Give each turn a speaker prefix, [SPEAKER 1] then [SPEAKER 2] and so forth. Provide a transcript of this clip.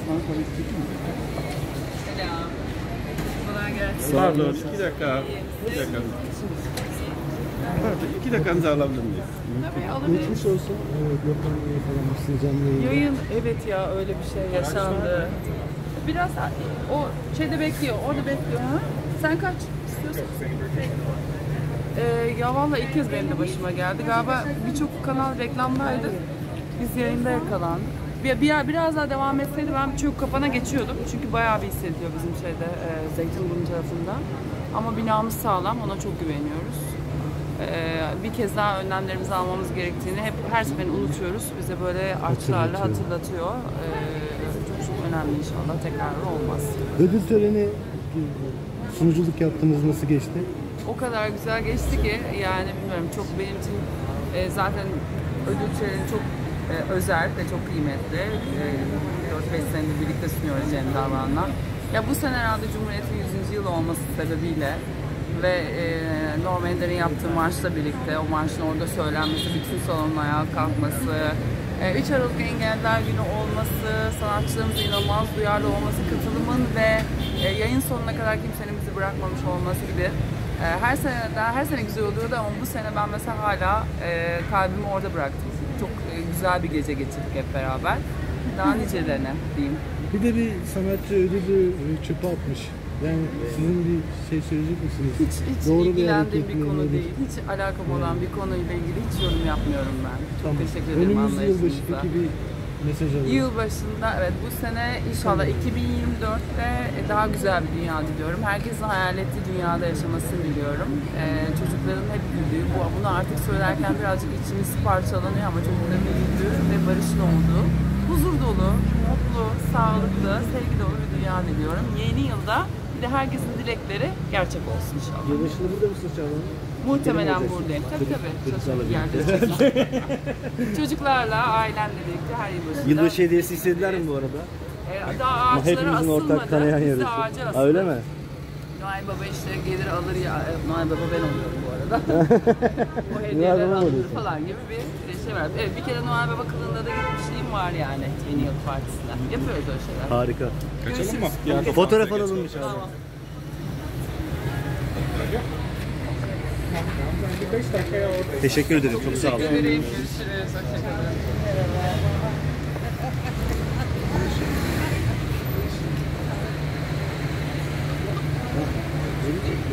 [SPEAKER 1] Selam. Kolay gelsin.
[SPEAKER 2] Pardon, 2 dakika. 2 dakika. Pardon, 2 dakikanızı alabilir miyiz?
[SPEAKER 1] Tabii alabilirim.
[SPEAKER 3] Geçmiş olsun. Evet, Gökhan'la yakalanmışsınız canlı yayında.
[SPEAKER 1] Yayın, evet ya öyle bir şey yaşandı. Biraz o şeyde bekliyor, orada bekliyor. Ha? Sen kaç istiyorsun? Ya vallahi ilk kez benim de başıma geldi. Galiba birçok kanal reklamdaydı. Biz yayında yakalandık. Biraz daha devam etseydi ben çok kafana geçiyordum. Çünkü bayağı bir hissediyor bizim şeyde Zeytinburnu tarafında. Ama binamız sağlam, ona çok güveniyoruz. Bir kez daha önlemlerimizi almamız gerektiğini hep her seferinde unutuyoruz. Bize böyle artçılarla hatırlatıyor. Çok önemli, inşallah tekrar olmaz.
[SPEAKER 3] Ödül töreni sunuculuk yaptınız, nasıl geçti?
[SPEAKER 1] O kadar güzel geçti ki yani bilmiyorum, çok benim için zaten ödül töreni çok özel ve çok kıymetli. 4-5 senedir birlikte sunuyoruz Cem Davran'la. Ya bu sene herhalde Cumhuriyet'in 100. yılı olması sebebiyle ve Norm Ender'in yaptığı marşla birlikte o marşın orada söylenmesi, bütün salonun ayağa kalkması, 3 Aralık Engelliler Günü olması, sanatçılarımızın inanılmaz duyarlı olması, katılımın ve yayın sonuna kadar kimsenin bizi bırakmamış olması gibi her sene güzel oluyordu ama bu sene ben mesela hala kalbimi orada bıraktım. Çok güzel bir gece geçirdik hep beraber. Daha nicelerine diyeyim.
[SPEAKER 3] Bir de bir sanatçı ödülü çöpe atmış. Yani sizin bir şey söyleyecek misiniz?
[SPEAKER 1] Hiç
[SPEAKER 3] Doğru
[SPEAKER 1] ilgilendiğim bir konu değil. Hiç alakam olan bir konuyla ilgili hiç yorum yapmıyorum ben. Çok teşekkür ederim
[SPEAKER 3] anlayışınıza. Önümüz yılbaşı peki bir mesaj alalım.
[SPEAKER 1] Yılbaşında evet, bu sene inşallah 2024'te daha güzel bir dünya diliyorum. Herkesin hayal ettiği dünyada yaşamasını diliyorum. Çocukların hep güldüğü, bunu artık söylerken birazcık içimiz parçalanıyor ama çocukların güldüğü ve barışın olduğu, huzur dolu, mutlu, sağlıklı, sevgi dolu bir dünya diliyorum. Yeni yılda bir de herkesin dilekleri gerçek olsun inşallah.
[SPEAKER 3] Yılbaşında burada mısınız Çağla?
[SPEAKER 1] Muhtemelen buradayım. Tabii. Çalışan bir yerde. Çocuklarla, ailemle birlikte her yılbaşında.
[SPEAKER 4] Yılbaşı hediyesi istediler mi bu arada?
[SPEAKER 1] Daha ağaçlara asılmadı. Biz de ağaca asıldık.
[SPEAKER 4] Öyle mi?
[SPEAKER 1] Noel Baba işte gelir alır ya. Noel Baba ben oluyorum bu arada. O hediyeler alır falan gibi bir şey var. Evet, bir kere Noel Baba kılığında da gitmişliğim var yani yeni yıl partisine. Yapıyoruz öyle şeyler.
[SPEAKER 4] Harika.
[SPEAKER 2] Kaçalım mı?
[SPEAKER 4] Fotoğraf alalım mı Çağla?
[SPEAKER 1] Tamam.
[SPEAKER 4] Teşekkür ederim. Çok sağ olun.
[SPEAKER 1] Teşekkür ederim. Görüşürüz. Hoşçakalın.